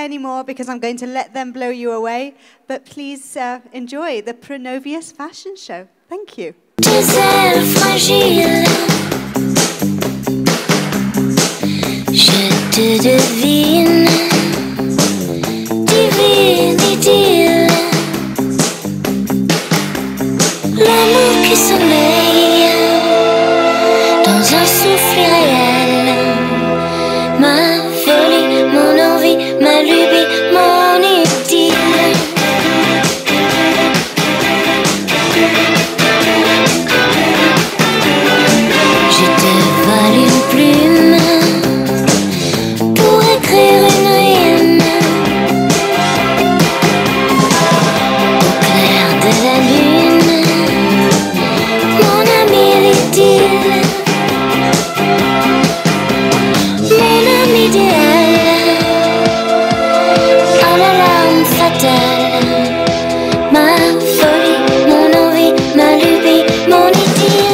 anymore because I'm going to let them blow you away. But please enjoy the Pronovius Fashion Show. Thank you. Tes ailes fragiles, je te devine, divine idylle, l'amour qui sommeille dans un souffle irréel, ma folie, mon envie, ma lubie, mon idylle. Je te vole une plume pour écrire une rime au clair de la lune, mon ami l'idylle, mon ami idéal, à la larme fatale, ma folie, mon envie, ma lubie, mon idylle.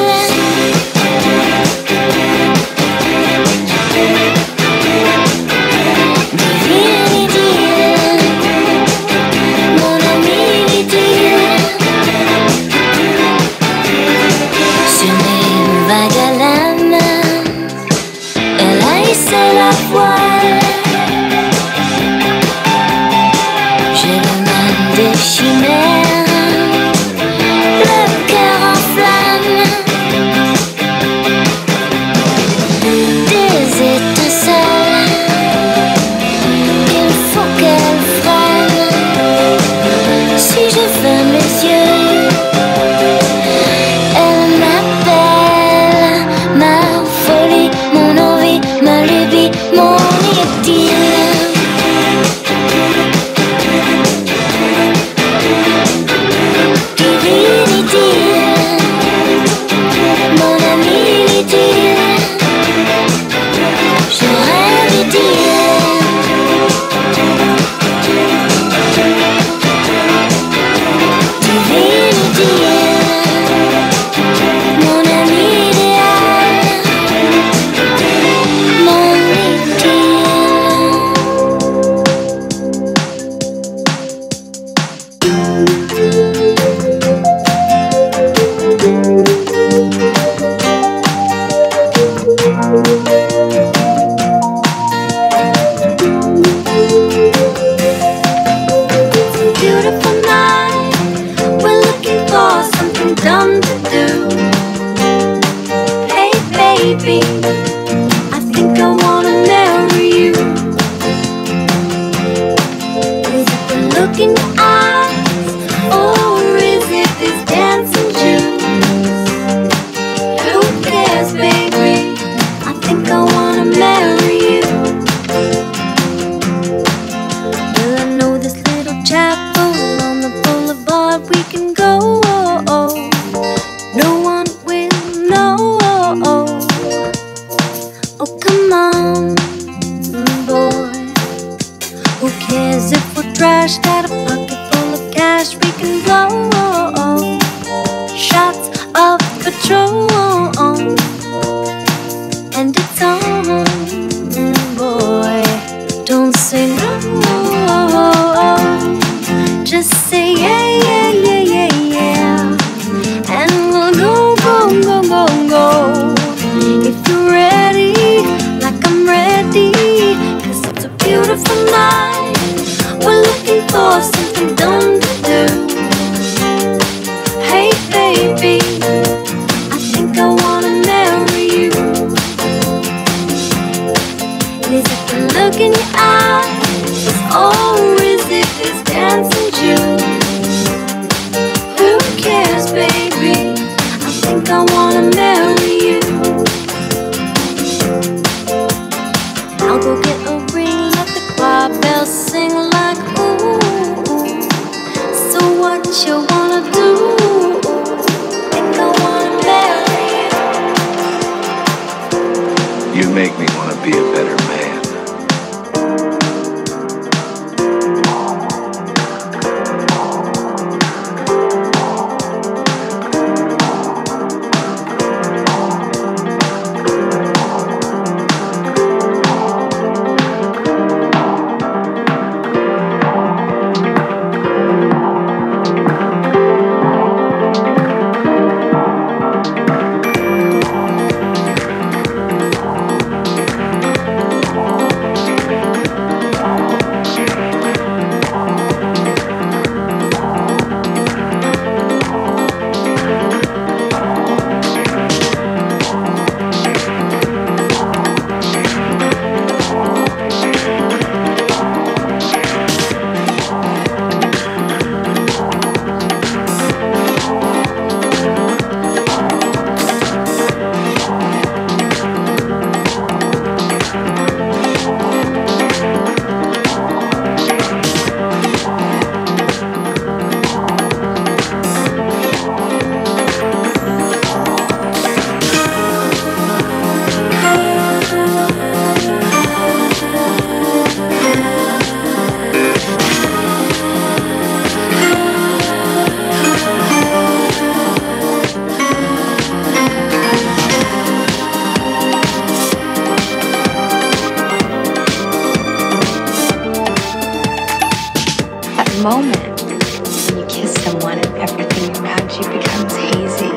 moment when you kiss someone and everything around you becomes hazy.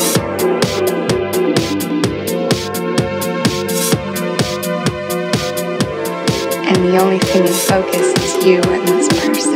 And the only thing in focus is you and this person.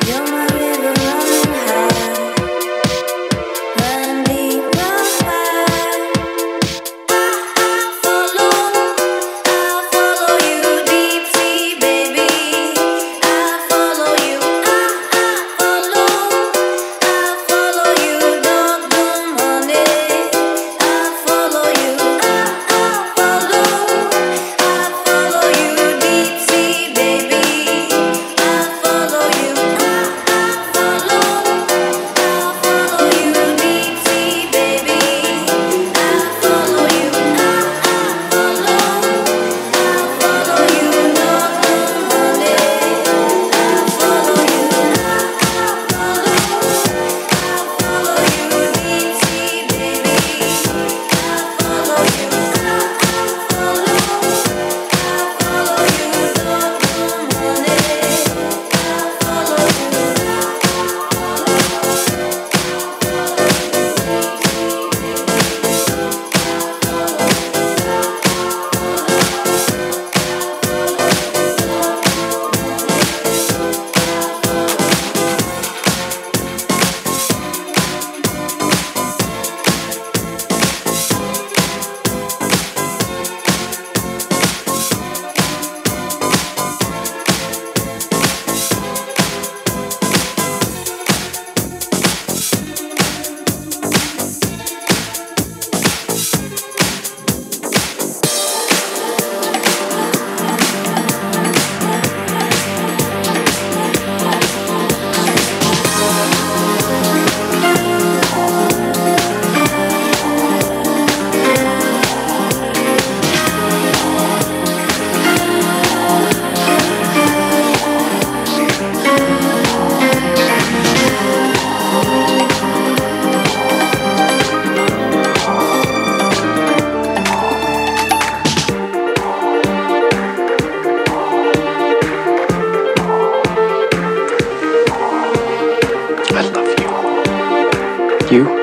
You?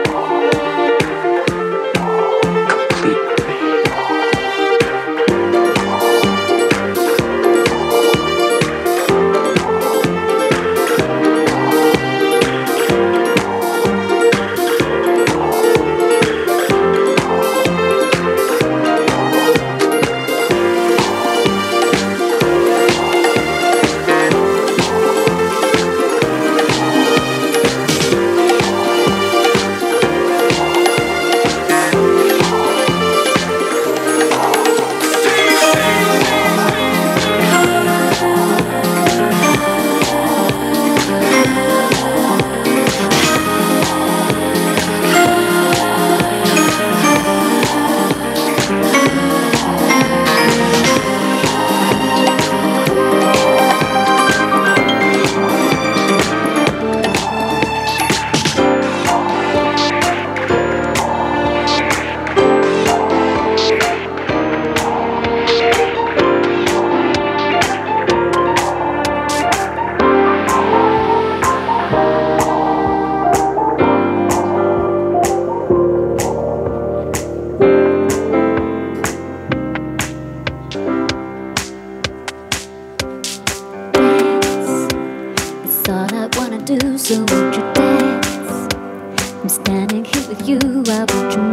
Do so, won't you dance? I'm standing here with you, why won't you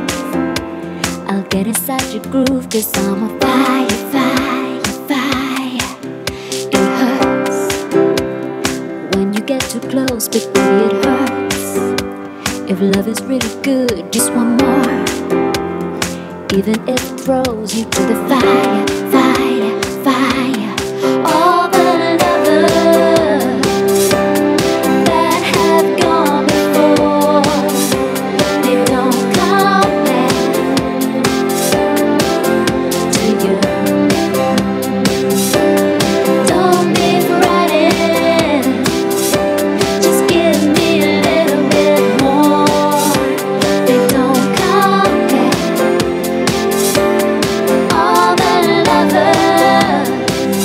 move? I'll get inside your groove, 'cause I'm on fire, fire, fire. It hurts when you get too close, but baby it hurts. If love is really good, just one more. Even if it throws you to the fire, fire, fire. All the lovers that have gone before, they don't come back to you. Don't be frightened, just give me a little bit more. They don't come back. All the lovers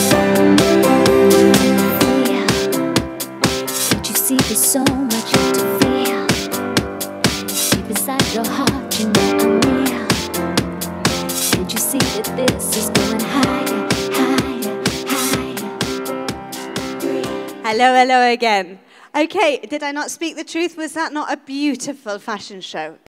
so much yet to feel. Deep inside your heart, you know I'm real. Can't you see that this is going higher, higher, higher? Hello, hello again. Okay, did I not speak the truth? Was that not a beautiful fashion show?